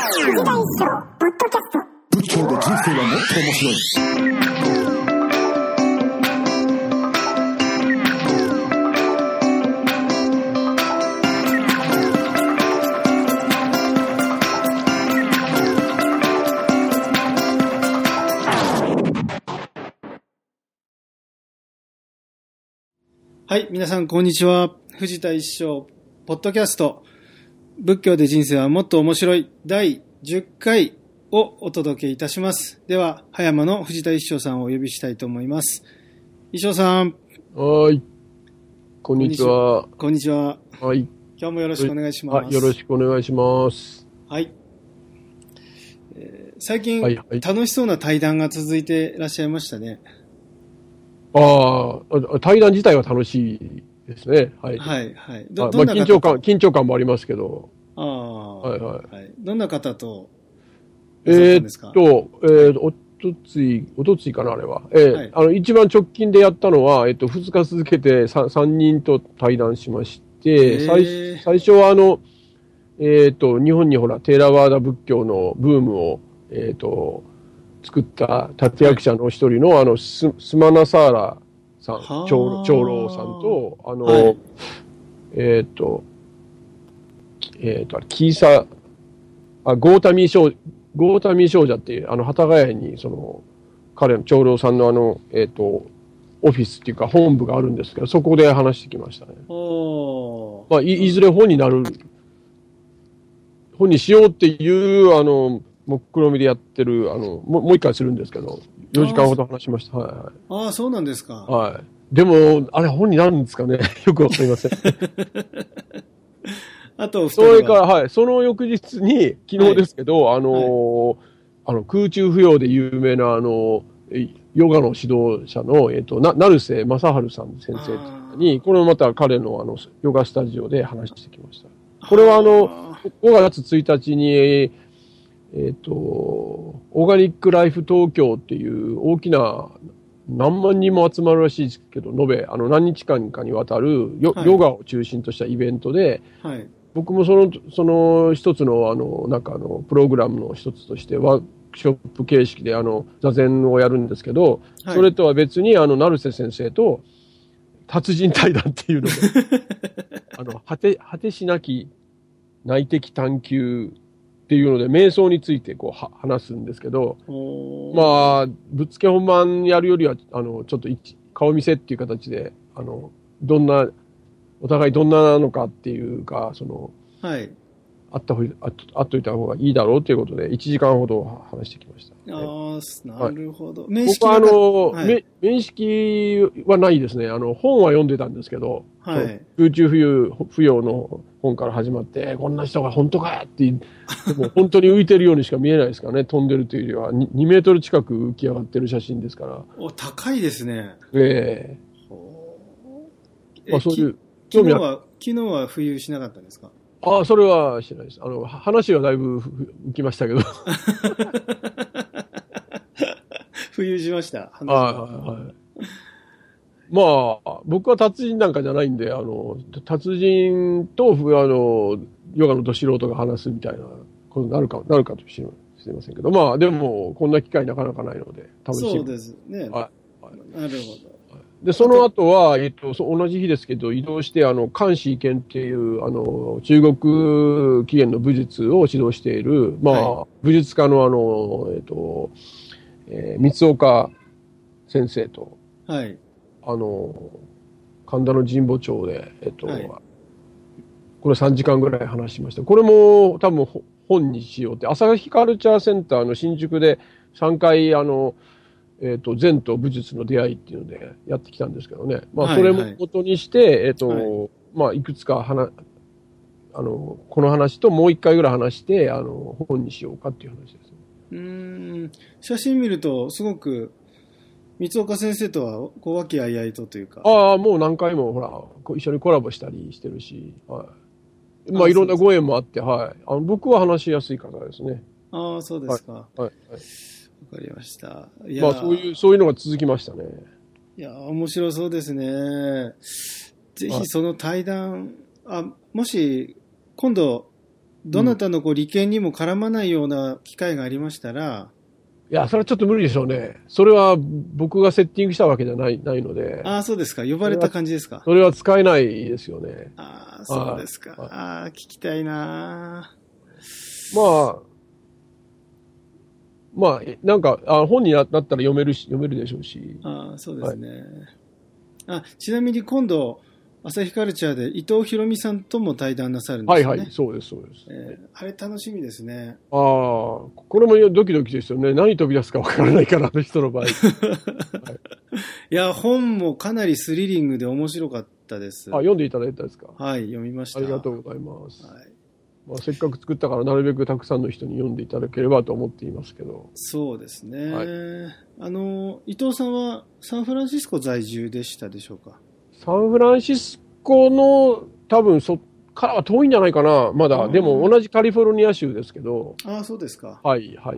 藤田一生ポッドキャスト。 仏教で人生はもっと面白い。 はい、皆さんこんにちは。藤田一生ポッドキャスト、仏教で人生はもっと面白い第10回をお届けいたします。では、葉山の藤田一生さんをお呼びしたいと思います。一生さん。 はい。こんにちは。 こんにちは。 はい。 今日もよろしくお願いします。 よろしくお願いします。 はい。最近、 はいはい、 楽しそうな対談が続いていらっしゃいましたね。 対談自体は楽しいですね。はい。 はいはい。 緊張感もありますけど。 はいはい。どんな方とおとついかな、あれは。はい、一番直近でやったのは、2日続けて3人と対談しまして、最初は日本にほら、テーラワーダ仏教のブームを、作った立役者の一人の、スマナサーラさん、長老さんと、キーサ、ゴータミー少女っていう、幡ヶ谷に、彼の長老さんのオフィスっていうか本部があるんですけど、そこで話してきましたね。まあ、いずれ本にしようっていう、目論見でやってる、もう一回するんですけど、4時間ほど話しました。はいはい。 そうなんですか。 はい。でも、あれ本になるんですかね。よくわかりません。 あと、 それから、はい。その翌日に、昨日ですけど、空中浮揚で有名な、ヨガの指導者の、成瀬正治さん先生に、これもまた彼のヨガスタジオで話してきました。これは5月1日に、オーガニックライフ東京っていう大きな何万人も集まるらしいですけど、延べ、何日間かにわたるヨガを中心としたイベントで、はい、僕もその一つのプログラムの一つとしてワークショップ形式で座禅をやるんですけど、はい、それとは別に成瀬先生と達人対談っていうので、果てしなき内的探求っていうので、瞑想について話すんですけど、まあ、ぶっつけ本番やるよりは、ちょっと顔見せっていう形で、お互いどんななのかっていうか、はい。あっといた方がいいだろうということで、1時間ほど話してきました。 なるほど。 面識は面識はないですね。本は読んでたんですけど、はい。空中浮揚の本から始まって、こんな人が本当かって、もう本当に浮いてるようにしか見えないですからね。飛んでるというよりは2メートル近く浮き上がってる写真ですから。 高いですね。 まあそういう。 昨日は浮遊しなかったんですか？ それはしないです。話はだいぶ浮きましたけど。 浮遊しました。 はい。まあ、僕は達人なんかじゃないんで、達人と、ヨガのど素人が話すみたいなことになるかと知りませんけど、まあ、でも、こんな機会なかなかないので、楽しみ。 そうですね。はい。なるほど。 で、その後は、同じ日ですけど、移動して、漢子剣っていう、中国起源の武術を指導している、まあ、はい、武術家の三岡先生と、はい。神田の神保町で、はい、これ3時間ぐらい話しました。これも多分本にしようって、朝日カルチャーセンターの新宿で3回、禅と武術の出会いっていうのでやってきたんですけどね。まあ、それも元にして、まあ、いくつかこの話ともう一回ぐらい話して、本にしようかっていう話ですね。 写真見ると、すごく、三岡先生とは、和気あいあいとというか。 もう何回も、ほら、一緒にコラボしたりしてるし、はい。まあ、いろんなご縁もあって、はい。僕は話しやすい方ですね。 そうですか。はい。わかりました。 まあ、そういうのが続きましたね。 いや、面白そうですね。ぜひその対談、もし、今度、 どなたのこう利権にも絡まないような機会がありましたら、 いや、それはちょっと無理でしょうね。それは僕がセッティングしたわけじゃないので。 ああ、そうですか。呼ばれた感じですか。 それは使えないですよね。 ああ、そうですか。ああ、聞きたいな。 なんか、本になったら読めるでしょうし。 ああ、そうですね。ちなみに今度、朝日カルチャーで伊藤博美さんとも対談なさるんですよね。 はいはい、そうです、そうです。 あれ楽しみですね。 これもドキドキですよね。何飛び出すかわからないから、あの人の場合。はい、 いや、本もかなりスリリングで面白かったです。 読んでいただいたんですか？ はい、読みました。 ありがとうございます。 はい、 せっかく作ったからなるべくたくさんの人に読んでいただければと思っていますけど。 そうですね。 はい、 伊藤さんはサンフランシスコ在住でしたでしょうか？ サンフランシスコの多分そっからは遠いんじゃないかな、まだ。でも同じカリフォルニア州ですけど。 ああ、そうですか。 はいはい。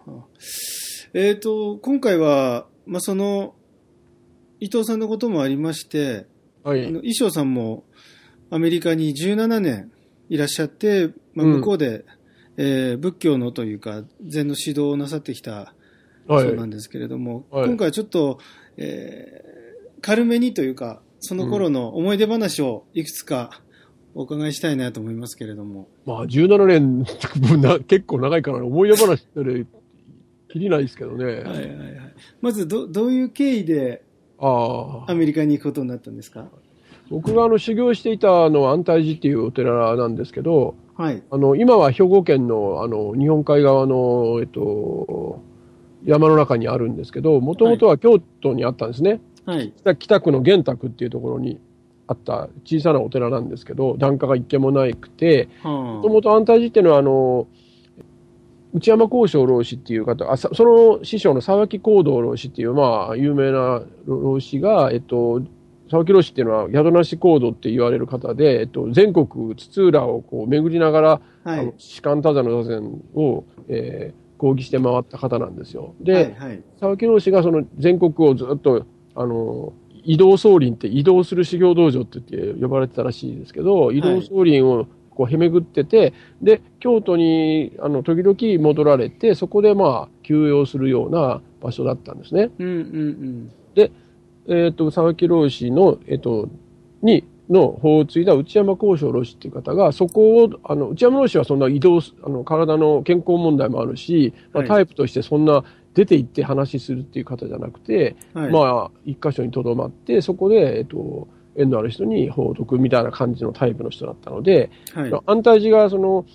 今回は、その伊藤さんのこともありまして、 はい、 衣装さんもアメリカに17年いらっしゃって、向こうで、仏教のというか禅の指導をなさってきたそうなんですけれども、今回はちょっと、軽めにというかその頃の思い出話をいくつかお伺いしたいなと思いますけれども。 17年結構長いから思い出話ってきりないですけどね。はいはいはい。 まずどういう経緯でアメリカに行くことになったんですか？ 僕が修行していたのは安泰寺っていうお寺なんですけど、 はい、 今は兵庫県の日本海側の山の中にあるんですけど、もともとは京都にあったんですね。はい、北区の玄沢っていうところにあった小さなお寺なんですけど、檀家が一軒もなくて、もともと安泰寺っていうのは内山幸正老師っていう方、その師匠の沢木光道老師っていう有名な老師が沢木老師っていうのは宿なし行動って言われる方で、全国津々浦を巡りながら、はい、士官多座の座禅を、講義して回った方なんですよ。で、はいはい、沢木老師がその全国をずっと移動僧林って移動する修行道場って言って呼ばれてたらしいですけど、移動僧林をへめぐってて、で京都に時々戻られて、そこで休養するような場所だったんですね。で沢木老師の、の法を継いだ内山幸正老師っていう方が、そこを、内山老師はそんな体の健康問題もあるし、タイプとしてそんな出て行って話しするっていう方じゃなくて、はい、一箇所に留まって、そこで、縁のある人に法を説くみたいな感じのタイプの人だったので、はい、安泰寺が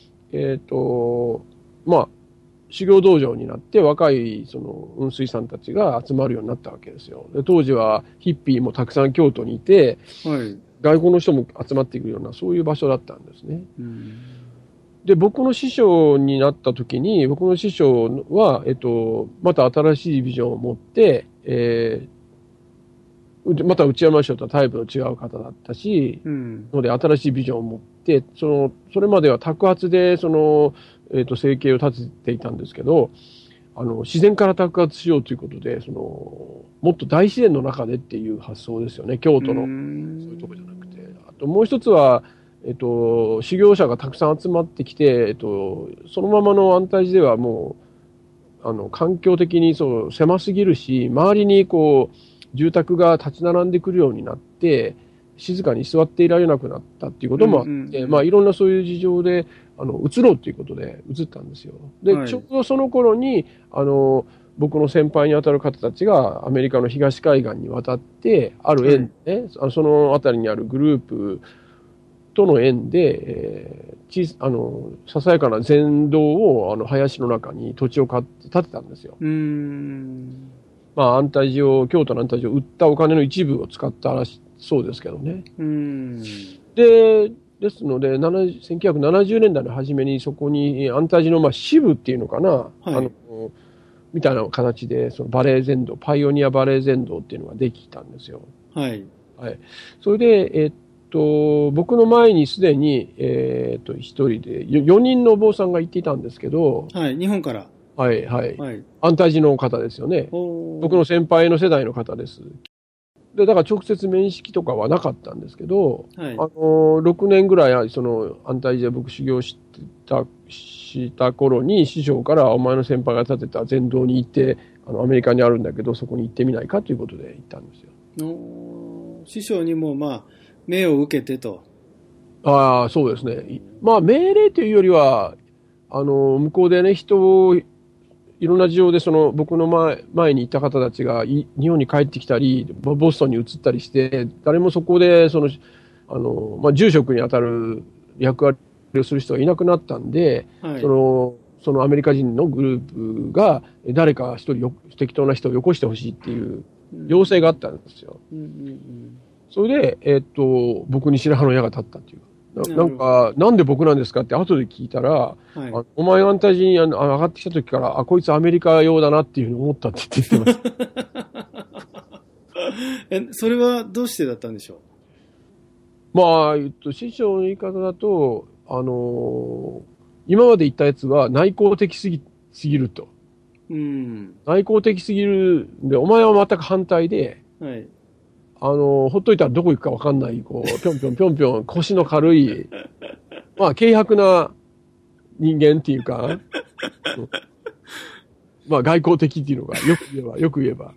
修行道場になって若い雲水さんたちが集まるようになったわけですよ。で当時はヒッピーもたくさん京都にいて、はい、外国の人も集まっていくようなそういう場所だったんですね。で僕の師匠になった時に、僕の師匠は、また新しいビジョンを持って、また内山師匠とはタイプの違う方だったし、ので新しいビジョンを持って、それまでは托鉢で生計を立てていたんですけど、自然から託鉢しようということで、もっと大自然の中でっていう発想ですよね、京都の。そういうとこじゃなくて。あともう一つは、修行者がたくさん集まってきて、そのままの安泰寺ではもう、環境的に狭すぎるし、周りに住宅が立ち並んでくるようになって、静かに座っていられなくなったっていうこともあって、いろんなそういう事情で、移ろうということで移ったんですよ。で、はい、ちょうどその頃に、僕の先輩にあたる方たちがアメリカの東海岸に渡って、ある縁ね、はい、その辺りにあるグループとの縁で、ささやかな禅道を林の中に土地を買って建てたんですよ。安泰寺京都の安泰寺を売ったお金の一部を使ったらしそうですけどね。ですので、1970年代の初めにそこに安泰寺の支部っていうのかな、はい、みたいな形で、バレエ禅道、パイオニアバレエ禅道っていうのができたんですよ。はい。はい。それで、僕の前にすでに、一人で、4人のお坊さんが行っていたんですけど、 はい、日本から。 はい、はい。はい、安泰寺の方ですよね。僕の先輩の世代の方です。 で、だから直接面識とかはなかったんですけど、 はい、 6年ぐらい、その、安泰寺で僕修行した頃に、師匠から、お前の先輩が建てた禅道に行って、アメリカにあるんだけど、そこに行ってみないかということで行ったんですよ。 師匠にも、まあ、命を受けてと。 ああ、そうですね。まあ、命令というよりは、向こうでね、人を、いろんな事情で、僕の前にいた方たちが、日本に帰ってきたり、ボストンに移ったりして、誰もそこで、まあ、住職に当たる役割をする人がいなくなったんで、はい、そのアメリカ人のグループが、誰か一人適当な人をよこしてほしいっていう要請があったんですよ。それで、僕に白羽の矢が立ったっていう。なんか、なんで僕なんですかって後で聞いたら、はい、お前が安泰寺に上がってきた時から、こいつアメリカ用だなっていうふうに思ったって言ってます。 それはどうしてだったんでしょう？まあ、師匠の言い方だと、今まで言ったやつは内向的すぎると。内向的すぎるんで、お前は全く反対で、はい、ほっといたらどこ行くか分かんない、こう、ぴょんぴょんぴょんぴょん、腰の軽い、まあ、軽薄な人間っていうか、まあ、外交的っていうのが、よく言えば。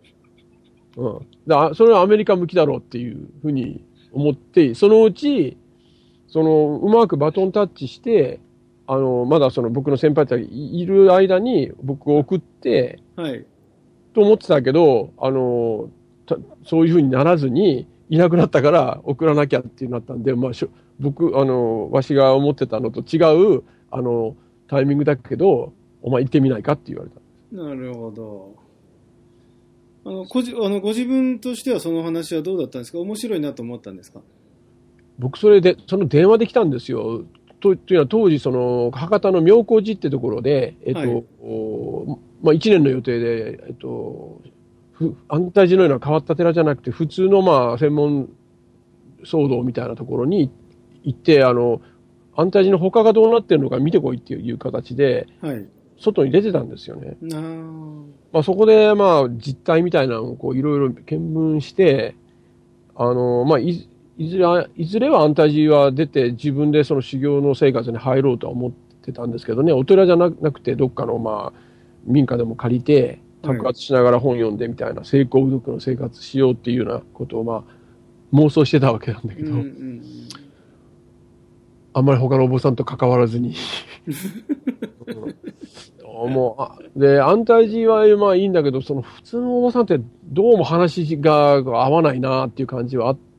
それはアメリカ向きだろうっていうふうに思って、そのうち、うまくバトンタッチして、まだ僕の先輩たちがいる間に僕を送って、はい。と思ってたけど、そういうふうにならずに、いなくなったから送らなきゃってなったんで、まあ、わしが思ってたのと違う、タイミングだけど、お前行ってみないかって言われた。 なるほど。ご自分としてはその話はどうだったんですか？面白いなと思ったんですか？ 僕、その電話で来たんですよ。というのは、当時、博多の妙高寺ってところで、はい、まあ、1年の予定で、安泰寺のような変わった寺じゃなくて、普通のまあ専門騒動みたいなところに行って、安泰寺の他がどうなってるのか見てこいっていう形で、はい、外に出てたんですよね。まあ、そこでまあ実態みたいなのをこういろいろ見聞して、まあいずれは安泰寺は出て自分でその修行の生活に入ろうとは思ってたんですけどね、お寺じゃなくてどっかのまあ民家でも借りて、托発しながら本読んでみたいな、成功うどくの生活しようっていうようなことをまあ妄想してたわけなんだけど、あんまり他のお坊さんと関わらずにで、安泰寺はまあいいんだけど、普通のお坊さんってどうも話が合わないなっていう感じはあって、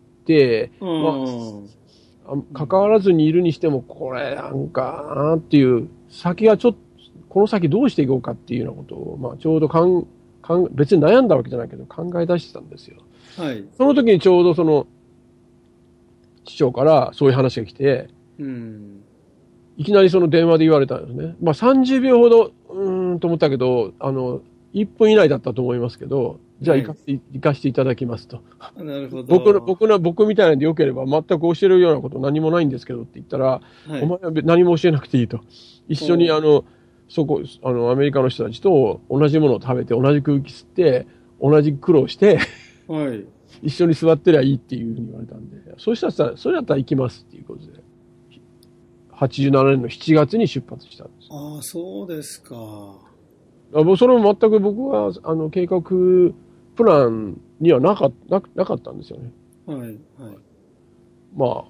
まあ、関わらずにいるにしても、これなんかなっていう、先がちょっと、この先どうしていこうかっていうようなことを、まあちょうど別に悩んだわけじゃないけど考え出してたんですよ。はい。その時にちょうど師匠からそういう話が来て、いきなり電話で言われたんですね。まあ30秒ほど、と思ったけど、1分以内だったと思いますけど、じゃあ行かしていただきますと。 なるほど。 僕みたいなんでよければ全く教えるようなこと何もないんですけどって言ったら、はい、お前は何も教えなくていいと。一緒にアメリカの人たちと同じものを食べて、同じ空気吸って、同じ苦労して、はい、一緒に座ってりゃいいっていうふうに言われたんで、それだったら行きますっていうことで、87年の7月に出発したんです。 ああ、そうですか。 それも全く僕は、計画、プランにはなかったんですよね。はい、はい。まあ、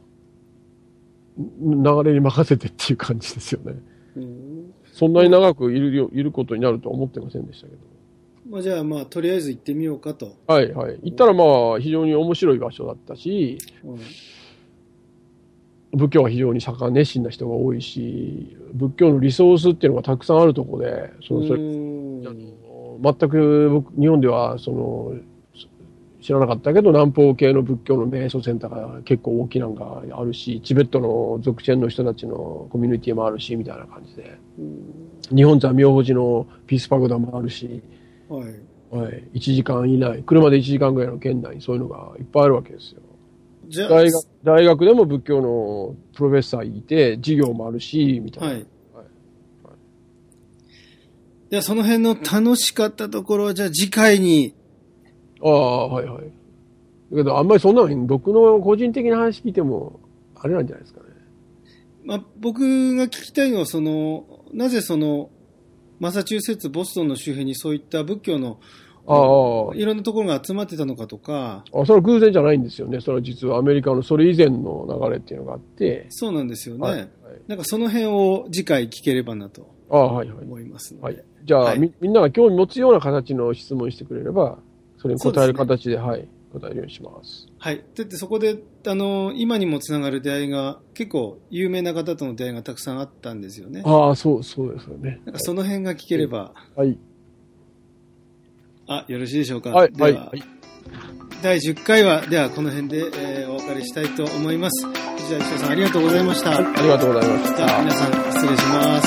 流れに任せてっていう感じですよね。そんなに長くいることになるとは思ってませんでしたけど。 まあ、じゃあまあ、とりあえず行ってみようかと。 はいはい。行ったらまあ、非常に面白い場所だったし、仏教は非常に盛ん熱心な人が多いし、仏教のリソースっていうのがたくさんあるところで、全く日本では知らなかったけど、南方系の仏教の瞑想センターが結構大きなのがあるし、チベットの俗チェンの人たちのコミュニティもあるし、みたいな感じで。日本座妙法寺のピースパゴダもあるし、はい。はい。1時間以内、車で1時間ぐらいの圏内にそういうのがいっぱいあるわけですよ。大学でも仏教のプロフェッサーいて、授業もあるし、みたいな。はい。はいはい、 では、その辺の楽しかったところは、じゃあ次回に。 ああ、はいはい。 だけど、あんまりそんなの、僕の個人的な話聞いても、あれなんじゃないですかね。 まあ、僕が聞きたいのは、なぜマサチューセッツ、ボストンの周辺にそういった仏教の、いろんなところが集まってたのかとか。 それは偶然じゃないんですよね。それは実はアメリカのそれ以前の流れっていうのがあって。 そうなんですよね。 はいはい、 なんかその辺を次回聞ければなと思いますので。 はいはい。じゃあ、はい、みんなが興味持つような形の質問してくれれば、それに答える形で、はい、答えるようにします。 はい。で、そこで、今にもつながる出会いが、結構有名な方との出会いがたくさんあったんですよね。 そうですよね。 なんかその辺が聞ければ。 はい。 よろしいでしょうか。 はい。 では、第10回は、ではこの辺で、お別れしたいと思います。藤田一生さんありがとうございました。 ありがとうございました。 じゃあ皆さん失礼します。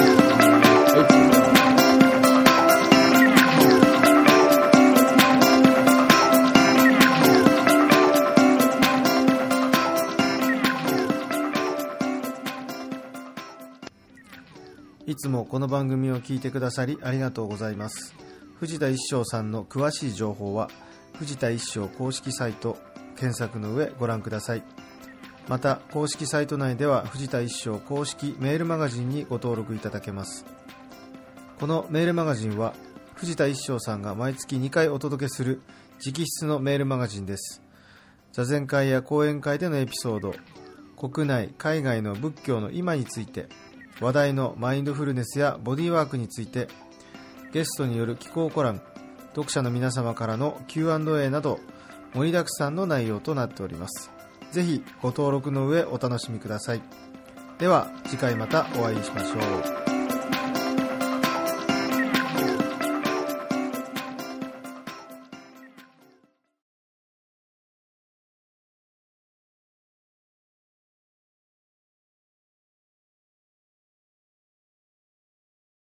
いつもこの番組を聞いてくださりありがとうございます。藤田一生さんの詳しい情報は藤田一生公式サイト検索の上ご覧ください。また公式サイト内では藤田一生公式メールマガジンにご登録いただけます。このメールマガジンは藤田一生さんが毎月2回お届けする直筆のメールマガジンです。座禅会や講演会でのエピソード、国内海外の仏教の今について、話題のマインドフルネスやボディーワークについて、ゲストによる寄稿コラム、読者の皆様からの Q&A など盛りだくさんの内容となっております。ぜひご登録の上お楽しみください。では次回またお会いしましょう。